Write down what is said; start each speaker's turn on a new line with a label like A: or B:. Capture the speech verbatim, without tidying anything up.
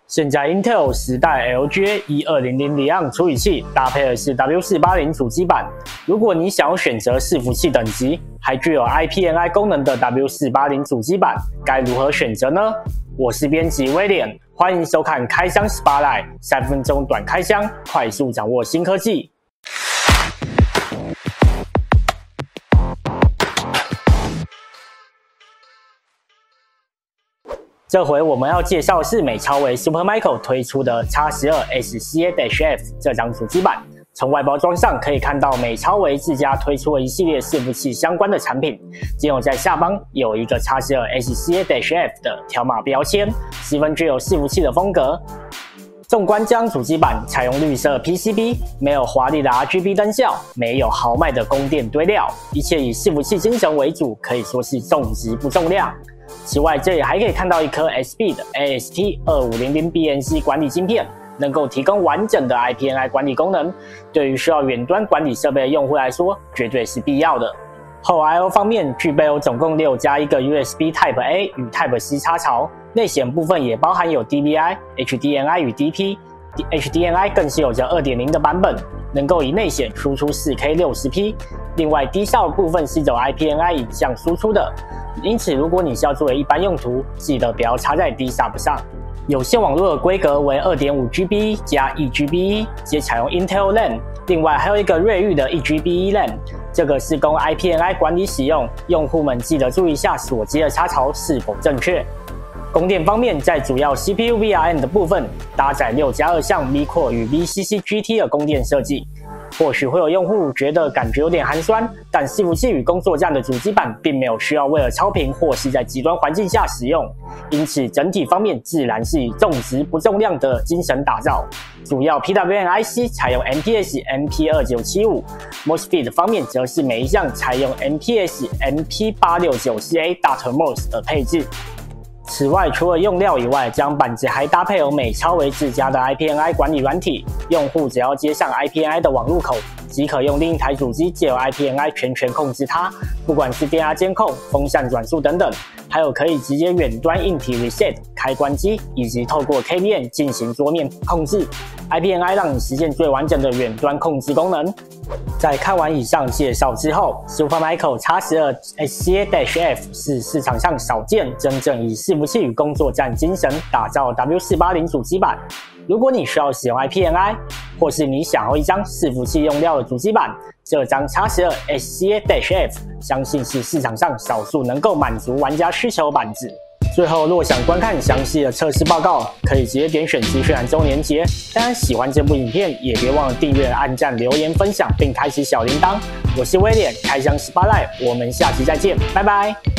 A: 现在 Intel 十代 L G A 一二零零 Xeon 处理器搭配的是 W 四八零主机板。如果你想要选择伺服器等级，还具有 I P N I 功能的 W 四八零主机板，该如何选择呢？我是编辑威廉，欢迎收看开箱 Spotlight， 三分钟短开箱，快速掌握新科技。这回我们要介绍的是美超微 Supermicro 推出的 X 十二 S C A F 这张主机板。从外包装上可以看到，美超微自家推出了一系列伺服器相关的产品，仅有在下方有一个 X 十二 S C A F 的条码标签，十分具有伺服器的风格。纵观这张主机板，采用绿色 P C B， 没有华丽的 R G B 灯效，没有豪迈的供电堆料，一切以伺服器精神为主，可以说是重质不重量。此外，这里还可以看到一颗 S B 的 A S T 二五零零 B N C 管理晶片，能够提供完整的 I P N I 管理功能，对于需要远端管理设备的用户来说，绝对是必要的。后 I O 方面，具备有总共六加一个 U S B Type A 与 Type C 插槽，内显部分也包含有 D V I、H D M I 与 D P。H D M I 更是有着 二点零 的版本，能够以内显输出 四K 六十P。另外，低效的部分是走 I P N I 影像输出的，因此如果你是要作为一般用途，记得不要插在 D S U B 上。有线网络的规格为 二点五 G B 加 一 G B 一， 皆采用 Intel LAN。另外还有一个瑞昱的 一 G B 一 LAN， 这个是供 I P N I 管理使用，用户们记得注意一下所接的插槽是否正确。供电方面，在主要 C P U V R M 的部分，搭载六加二项 V-Core 与 V C C G T 的供电设计。或许会有用户觉得感觉有点寒酸，但伺服器与工作这样的主机板并没有需要为了超频或是在极端环境下使用，因此整体方面自然是以重质不重量的精神打造。主要 P W M I C 采用 M P S M P 二九七五， MOSFET 方面则是每一项采用 M P S M P 八六九四 A Dart M O S 的配置。此外，除了用料以外，这张板子还搭配有美超微自家的 I P N I 管理软体，用户只要接上 I P N I 的网路口，即可用另一台主机借由 I P N I 全权控制它，不管是电压监控、风扇转速等等，还有可以直接远端硬体 reset 开关机，以及透过 K V M 进行桌面控制。I P N I 让你实现最完整的远端控制功能。在看完以上介绍之后 ，Supermicro X 十二 S C A F 是市场上少见真正以伺服器与工作站精神打造 W 四八零主机板。如果你需要使用 I P N I， 或是你想要一张伺服器用料的主机板，这张 X 十二 S C A F 相信是市场上少数能够满足玩家需求的板子。最后，若想观看详细的测试报告，可以直接点选资讯栏中连结。当然，喜欢这部影片，也别忘了订阅、按赞、留言、分享，并开启小铃铛。我是威廉，开箱 Spotlight， 我们下期再见，拜拜。